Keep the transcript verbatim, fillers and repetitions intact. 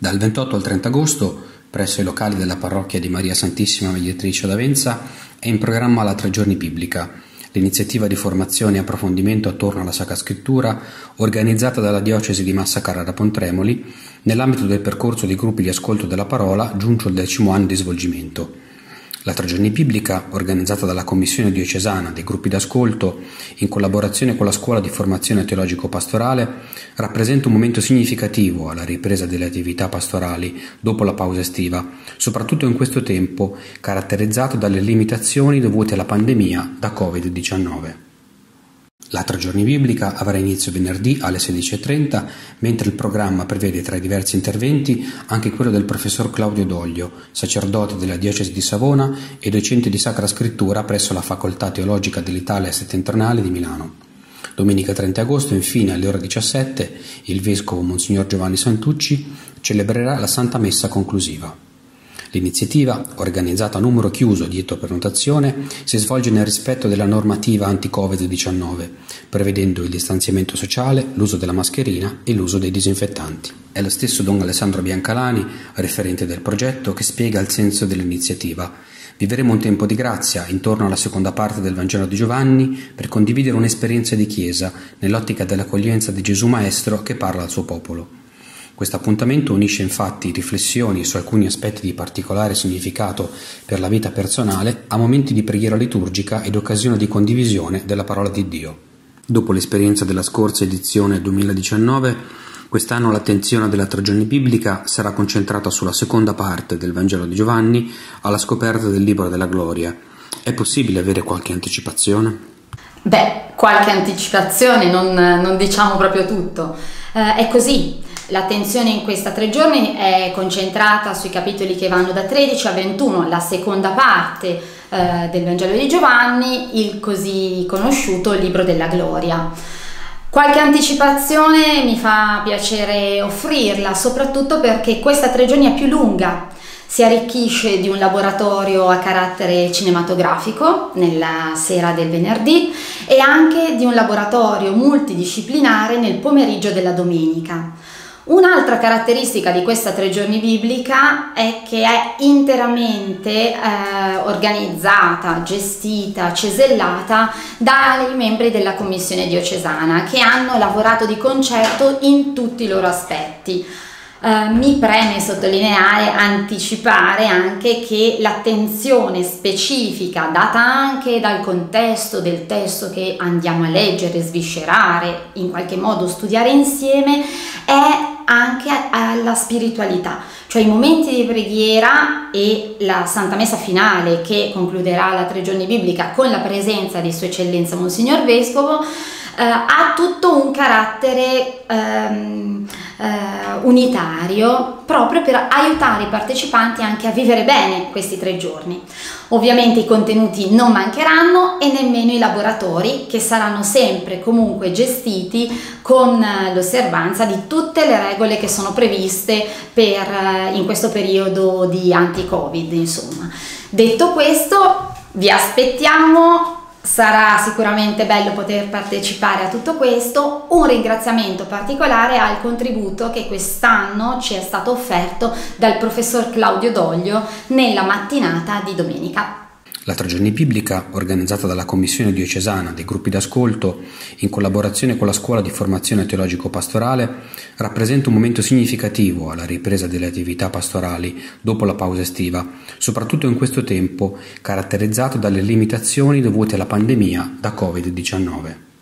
Dal ventotto al trenta agosto, presso i locali della parrocchia di Maria Santissima Mediatrice ad Avenza, è in programma la Tre Giorni Biblica, l'iniziativa di formazione e approfondimento attorno alla Sacra Scrittura organizzata dalla Diocesi di Massa Carrara Pontremoli nell'ambito del percorso dei gruppi di ascolto della parola giunto al decimo anno di svolgimento. La Tre Giorni Biblica, organizzata dalla Commissione Diocesana dei gruppi d'ascolto in collaborazione con la Scuola di Formazione Teologico-Pastorale, rappresenta un momento significativo alla ripresa delle attività pastorali dopo la pausa estiva, soprattutto in questo tempo caratterizzato dalle limitazioni dovute alla pandemia da covid diciannove. La Tre Giorni Biblica avrà inizio venerdì alle sedici e trenta, mentre il programma prevede tra i diversi interventi anche quello del professor Claudio Doglio, sacerdote della Diocesi di Savona e docente di Sacra Scrittura presso la Facoltà Teologica dell'Italia Settentrionale di Milano. Domenica trenta agosto, infine, alle ore diciassette, il vescovo Monsignor Giovanni Santucci celebrerà la Santa Messa conclusiva. L'iniziativa, organizzata a numero chiuso dietro prenotazione, si svolge nel rispetto della normativa anti-covid diciannove, prevedendo il distanziamento sociale, l'uso della mascherina e l'uso dei disinfettanti. È lo stesso Don Alessandro Biancalani, referente del progetto, che spiega il senso dell'iniziativa. Vivremo un tempo di grazia intorno alla seconda parte del Vangelo di Giovanni per condividere un'esperienza di Chiesa nell'ottica dell'accoglienza di Gesù Maestro che parla al suo popolo. Questo appuntamento unisce infatti riflessioni su alcuni aspetti di particolare significato per la vita personale a momenti di preghiera liturgica ed occasione di condivisione della parola di Dio. Dopo l'esperienza della scorsa edizione duemiladiciannove, quest'anno l'attenzione della Tre Giorni Biblica sarà concentrata sulla seconda parte del Vangelo di Giovanni alla scoperta del Libro della Gloria. È possibile avere qualche anticipazione? Beh, qualche anticipazione, non, non diciamo proprio tutto. Eh, è così. L'attenzione in questa tre giorni è concentrata sui capitoli che vanno da tredici a ventuno, la seconda parte eh, del Vangelo di Giovanni, il così conosciuto Libro della Gloria. Qualche anticipazione mi fa piacere offrirla, soprattutto perché questa tre giorni è più lunga. Si arricchisce di un laboratorio a carattere cinematografico nella sera del venerdì e anche di un laboratorio multidisciplinare nel pomeriggio della domenica. Un'altra caratteristica di questa tre giorni biblica è che è interamente eh, organizzata, gestita, cesellata dai membri della Commissione Diocesana che hanno lavorato di concerto in tutti i loro aspetti. Uh, mi preme sottolineare, anticipare anche che l'attenzione specifica data anche dal contesto del testo che andiamo a leggere, sviscerare, in qualche modo studiare insieme, è anche alla spiritualità, cioè i momenti di preghiera e la Santa Messa finale che concluderà la Tre Giorni Biblica con la presenza di Sua Eccellenza Monsignor Vescovo Uh, ha tutto un carattere um, uh, unitario proprio per aiutare i partecipanti anche a vivere bene questi tre giorni. Ovviamente i contenuti non mancheranno e nemmeno i laboratori, che saranno sempre comunque gestiti con uh, l'osservanza di tutte le regole che sono previste per, uh, in questo periodo di anti-Covid, insomma. Detto questo, vi aspettiamo. Sarà sicuramente bello poter partecipare a tutto questo. Un ringraziamento particolare al contributo che quest'anno ci è stato offerto dal professor Claudio Doglio nella mattinata di domenica. La Tre Giorni Biblica, organizzata dalla Commissione Diocesana dei gruppi d'ascolto in collaborazione con la Scuola di Formazione Teologico-Pastorale, rappresenta un momento significativo alla ripresa delle attività pastorali dopo la pausa estiva, soprattutto in questo tempo caratterizzato dalle limitazioni dovute alla pandemia da covid diciannove.